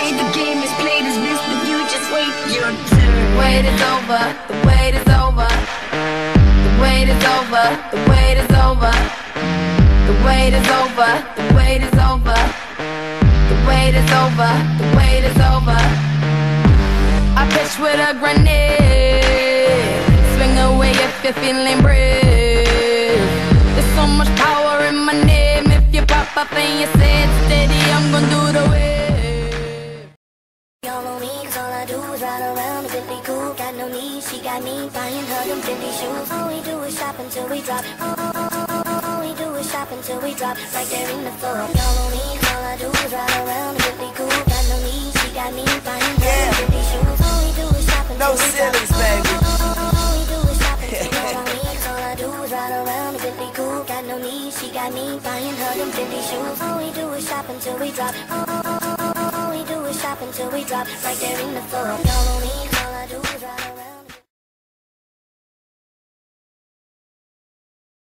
way the game is played is best, but you just wait your turn. The wait is over, the wait is over. The wait is over, the wait is over. The wait is over, the wait is over. The wait is over, the wait is over. I pitch with a grenade. Swing away if you're feeling brave. There's so much power in my name. If you pop up and you say it steady, I'm gonna do the wave. Y'all on me, cause all I do is ride around and be cool. Got no need, she got me buying her them Fendi shoes. All we do is shop until we drop. All we do is shop until we drop. Right there in the floor. Y'all on me, cause all I do is ride around and be cool. Got no need, she got me buying her them Fendi shoes. All we do is shop until we drop. No ceilings, baby. All we do is shop until we drop. All I do is ride around and be cool. Got no need, she got me buying her them Fendi shoes. All we do is shop until we drop. All we do is shop until we drop. Right there in the floor. Y'all on me, all I do is ride around.